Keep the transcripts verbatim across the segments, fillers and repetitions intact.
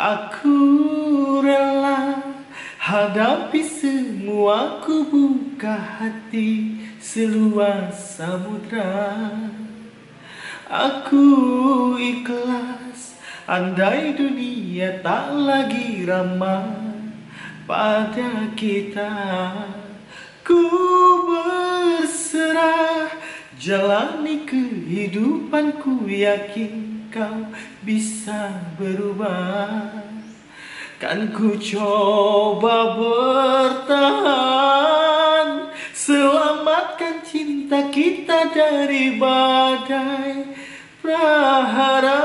Aku rela hadapi semua, ku buka hati seluas samudra. Aku ikhlas andai dunia tak lagi ramah pada kita. Ku berserah jalani kehidupanku, yakin kau bisa berubah. Kan ku coba bertahan, selamatkan cinta kita dari badai prahara.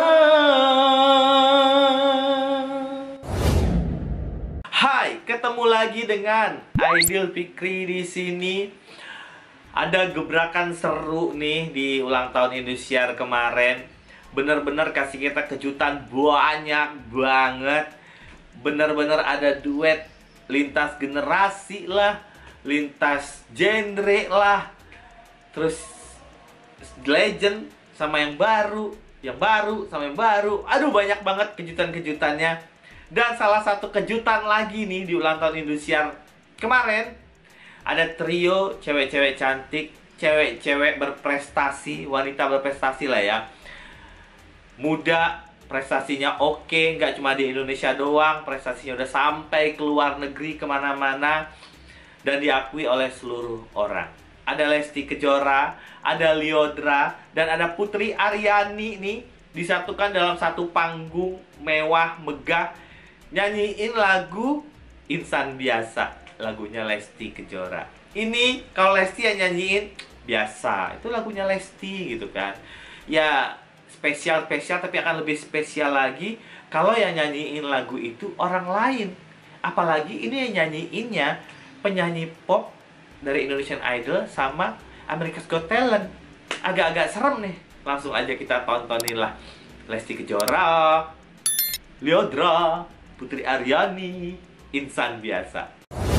Hai, ketemu lagi dengan Aidil Fikri di sini. Ada gebrakan seru nih di ulang tahun Indosiar kemarin. Bener-bener kasih kita kejutan banyak banget. Bener-bener ada duet lintas generasi lah, lintas genre lah, terus legend sama yang baru, yang baru sama yang baru. Aduh, banyak banget kejutan-kejutannya. Dan salah satu kejutan lagi nih di ulang tahun Indosiar kemarin, ada trio cewek-cewek cantik, cewek-cewek berprestasi, wanita berprestasi lah ya. Muda, prestasinya oke, nggak cuma di Indonesia doang, prestasinya udah sampai ke luar negeri kemana-mana dan diakui oleh seluruh orang. Ada Lesti Kejora, ada Lyodra, dan ada Putri Aryani nih, disatukan dalam satu panggung mewah, megah, nyanyiin lagu Insan Biasa. Lagunya Lesti Kejora. Ini kalau Lesti yang nyanyiin biasa, itu lagunya Lesti gitu kan. Ya spesial-spesial, tapi akan lebih spesial lagi kalau yang nyanyiin lagu itu orang lain. Apalagi ini yang nyanyiinnya penyanyi pop dari Indonesian Idol sama America's Got Talent. Agak-agak serem nih. Langsung aja kita tontonin lah. Lesti Kejora, Lyodra, Putri Aryani, Insan Biasa.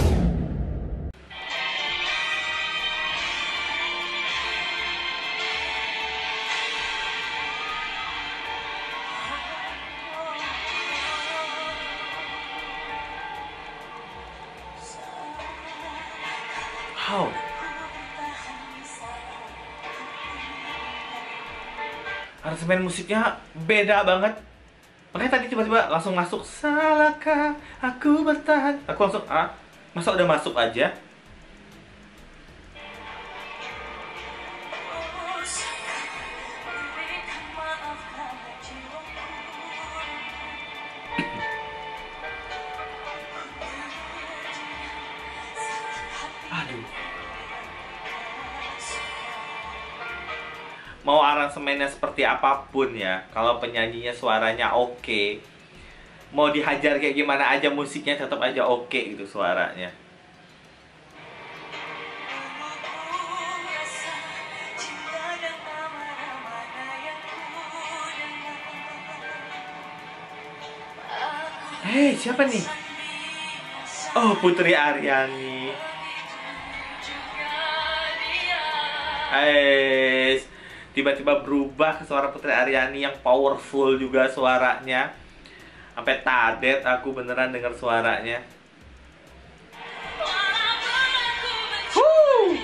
Wow. Aransemen musiknya beda banget. Makanya tadi tiba-tiba langsung masuk. Salahkah aku bertahan? Aku langsung, ah, masa udah masuk aja? Aduh. Mau aransemennya seperti apapun ya, kalau penyanyinya suaranya oke, mau dihajar kayak gimana aja musiknya tetap aja oke gitu suaranya. Hei, siapa nih? Oh, Putri Aryani. Hai, tiba-tiba berubah ke suara Putri Aryani yang powerful juga suaranya. Sampai tadet aku beneran dengar suaranya. Huh.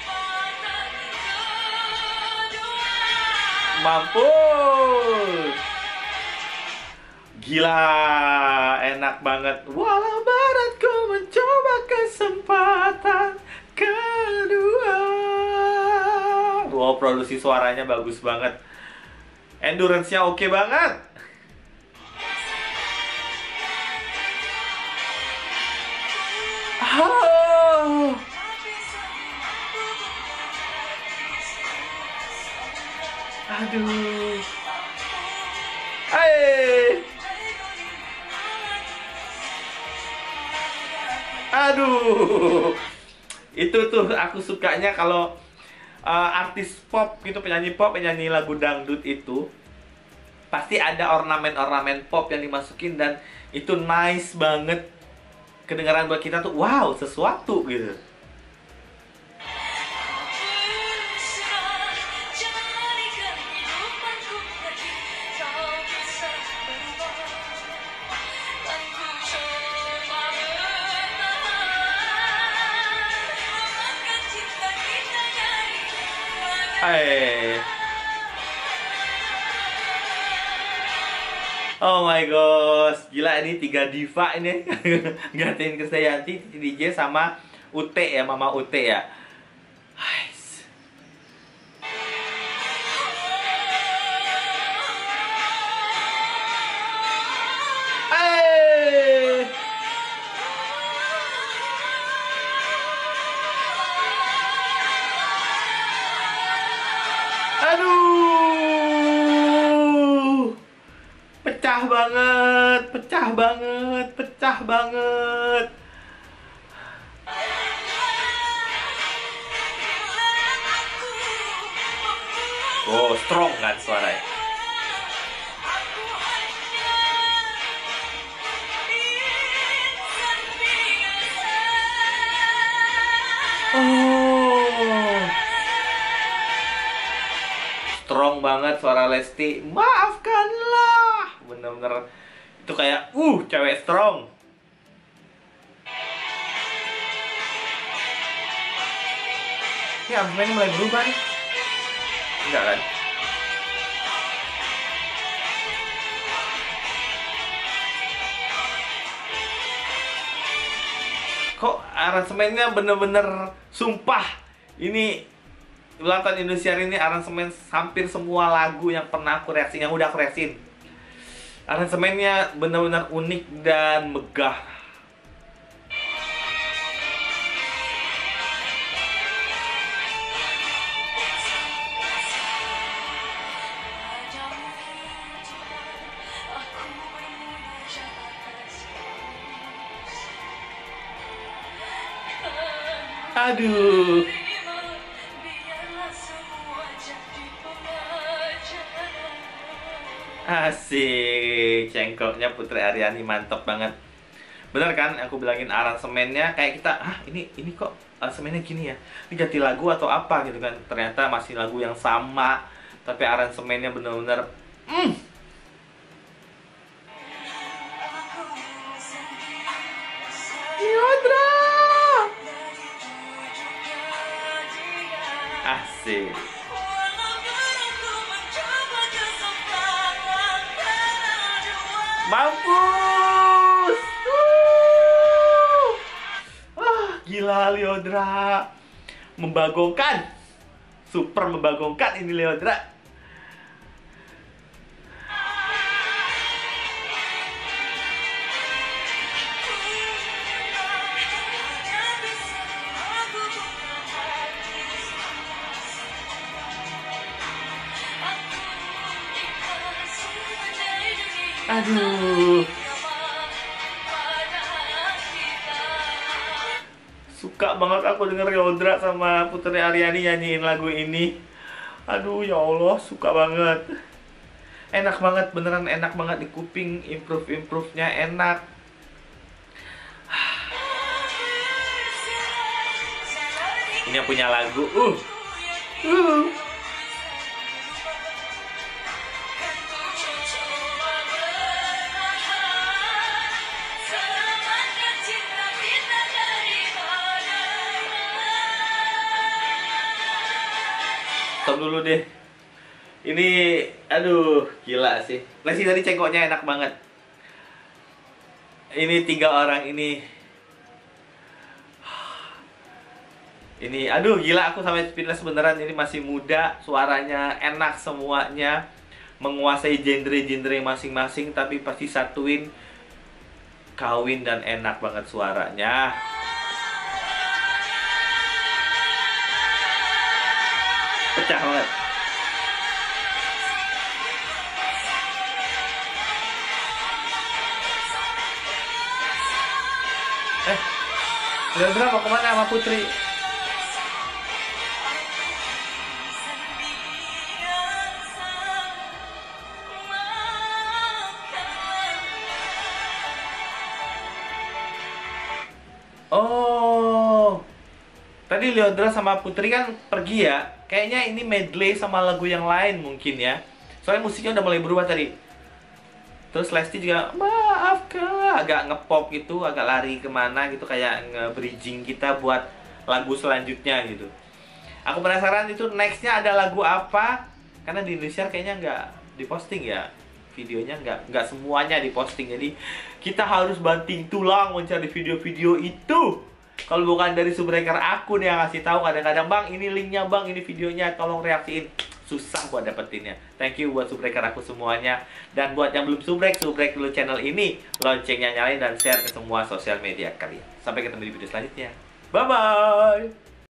Mampus. Gila, enak banget. Walau beratku mencoba kesempatan kedua. Wow, produksi suaranya bagus banget. Endurance-nya oke banget. Oh. Aduh. Hai. Aduh. Itu tuh aku sukanya kalau Uh, artis pop gitu, penyanyi pop, penyanyi lagu dangdut itu pasti ada ornamen-ornamen pop yang dimasukin dan itu nice banget kedengaran buat kita tuh, wow, sesuatu gitu. Eh. Oh my gosh, gila ini tiga diva ini. Gantiin Krisdayanti, D J sama U T ya, Mama U T ya. Hais. Eh. Aduh. Pecah banget, pecah banget, pecah banget. Oh, strong kan suaranya. Oh. Strong banget suara Lesti. Maafkanlah. Bener-bener itu kayak uh cewek strong. Ya, aransemennya mulai berubah nih. Enggak kan? Kok aransemennya bener-bener sumpah. Ini ulang tahun Indosiar ini aransemen hampir semua lagu yang pernah aku reaksiin, yang udah aku reaksiin. Aransemennya benar-benar unik dan megah. Aduh. Asik, cengkoknya Putri Aryani mantap banget. Bener kan aku bilangin aransemennya kayak kita, ah ini ini kok aransemennya gini ya. Ini ganti lagu atau apa gitu kan. Ternyata masih lagu yang sama, tapi aransemennya bener-bener mm. Lyodra. Asik. Mampus. Uh. Ah, gila Lyodra. Membagongkan. Super membagongkan ini Lyodra. Aduh. Suka banget aku denger Lyodra sama Putri Aryani nyanyiin lagu ini. Aduh ya Allah, suka banget. Enak banget, beneran enak banget di kuping. Improve-improve-nya enak. Ini yang punya lagu. Uh. Uh. Stop dulu deh. Ini, aduh, gila sih. Lesti tadi cengkoknya enak banget. Ini tiga orang ini. Ini, aduh, gila aku sampai speechless beneran. Ini masih muda, suaranya enak semuanya. Menguasai genre-genre masing-masing, tapi pasti satuin kawin dan enak banget suaranya. Pecah banget. Eh, Lyodra mau kemana sama Putri? Oh, tadi Lyodra sama Putri kan pergi ya. Kayaknya ini medley sama lagu yang lain mungkin ya. Soalnya musiknya udah mulai berubah tadi. Terus Lesti juga maafkan, agak ngepop gitu, agak lari kemana gitu, kayak nge-bridging kita buat lagu selanjutnya gitu. Aku penasaran itu nextnya ada lagu apa, karena di Indonesia kayaknya nggak diposting ya videonya, nggak nggak semuanya diposting. Jadi kita harus banting tulang mencari video-video itu. Kalau bukan dari subbreaker aku nih yang ngasih tahu, kadang-kadang bang ini linknya bang, ini videonya, tolong reaksiin. Susah buat dapetinnya. Thank you buat subbreaker aku semuanya. Dan buat yang belum subrek, subrek dulu channel ini, loncengnya nyalain dan share ke semua sosial media kalian. Sampai ketemu di video selanjutnya. Bye bye.